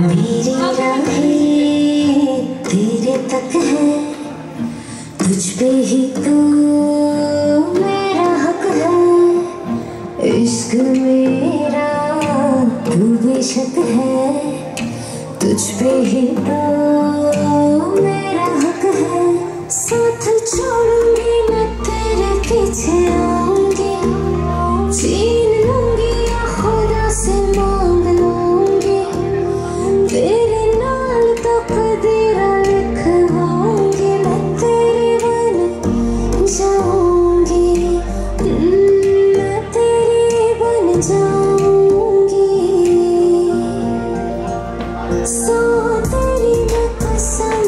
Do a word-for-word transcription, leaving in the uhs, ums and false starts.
मेरी राहें तेरे तक है, तुझ पे ही तो मेरा हक है। इश्क मेरा तू बेशक है, तुझ पे ही तो मेरा हक है। साथ छोड़ूंगी मैं तेरे पीछे आऊंगी, छीन लूंगी या खुदा से मांग लूंगी, तेरे नाल तो कदीरा लिखवाऊंगी, मैं तेरी बन जाऊंगी, मैं तेरी बन जाऊंगी। सो तेरी मैं कसम